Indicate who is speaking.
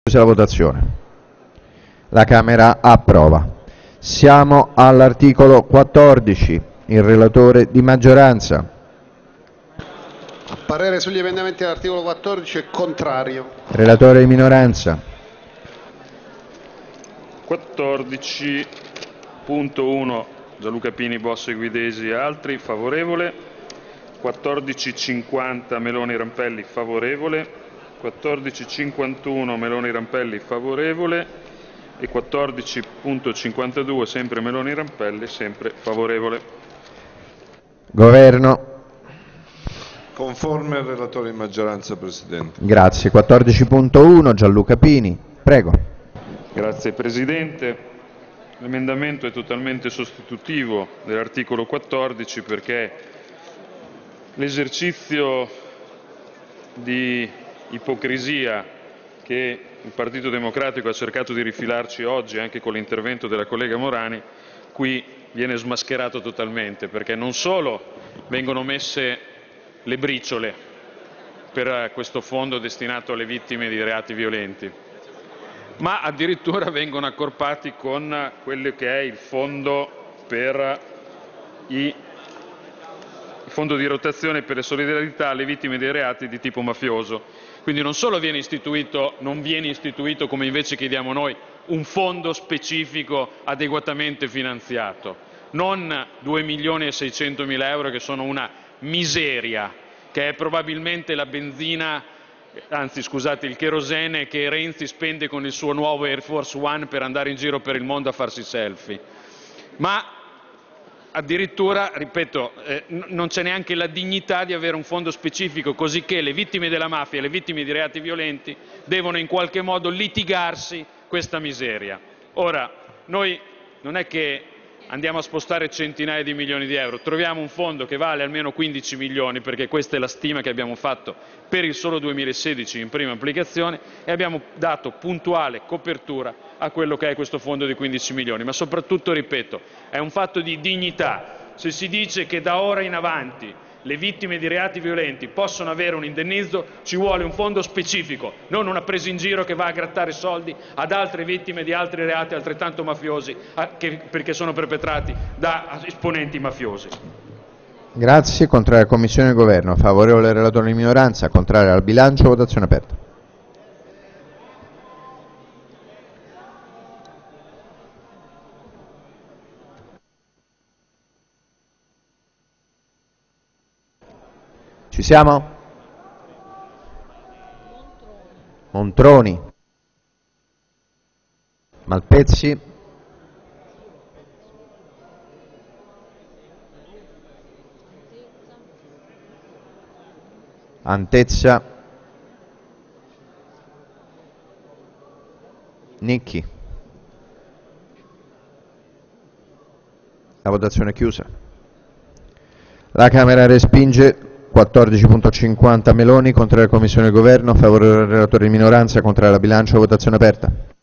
Speaker 1: Chiusa la votazione. La Camera approva. Siamo all'articolo 14. Il relatore di maggioranza.
Speaker 2: Parere sugli emendamenti all'articolo 14 è contrario.
Speaker 1: Relatore di minoranza.
Speaker 3: 14.1 Gianluca Pini, Bossi, Guidesi e altri, favorevole. 14.50 Meloni, Rampelli, favorevole. 14.51 Meloni, Rampelli, favorevole. E 14.52 sempre Meloni, Rampelli, sempre favorevole.
Speaker 1: Governo.
Speaker 4: Conforme al relatore di maggioranza, Presidente.
Speaker 1: Grazie. 14.1 Gianluca Pini. Prego.
Speaker 3: Grazie Presidente. L'emendamento è totalmente sostitutivo dell'articolo 14 perché l'esercizio di ipocrisia che il Partito Democratico ha cercato di rifilarci oggi anche con l'intervento della collega Morani qui viene smascherato totalmente, perché non solo vengono messe le briciole per questo fondo destinato alle vittime di reati violenti, ma addirittura vengono accorpati con quello che è il fondo di rotazione per le solidarietà alle vittime dei reati di tipo mafioso. Quindi non solo non viene istituito, come invece chiediamo noi, un fondo specifico adeguatamente finanziato, non 2.600.000 euro che sono una miseria, che è probabilmente la benzina, anzi scusate, il cherosene che Renzi spende con il suo nuovo Air Force One per andare in giro per il mondo a farsi selfie. Ma addirittura, ripeto, non c'è neanche la dignità di avere un fondo specifico, così che le vittime della mafia e le vittime di reati violenti devono in qualche modo litigarsi questa miseria. Ora, noi non è che andiamo a spostare centinaia di milioni di euro, troviamo un fondo che vale almeno 15 milioni, perché questa è la stima che abbiamo fatto per il solo 2016 in prima applicazione, e abbiamo dato puntuale copertura a quello che è questo fondo di 15 milioni. Ma soprattutto, ripeto, è un fatto di dignità. Se si dice che da ora in avanti le vittime di reati violenti possono avere un indennizzo, ci vuole un fondo specifico, non una presa in giro che va a grattare soldi ad altre vittime di altri reati altrettanto mafiosi, perché sono perpetrati da esponenti mafiosi.
Speaker 1: Grazie. Contrario alla Commissione e Governo. Favorevole al relatore di minoranza. Contrario al bilancio. Votazione aperta. Ci siamo? Montroni. Malpezzi. Antezza. Nicchi. La votazione è chiusa. La Camera respinge. 14.50 Meloni, contrario alla Commissione e Governo, favorevole al relatore di minoranza, contrario alla bilancio, votazione aperta.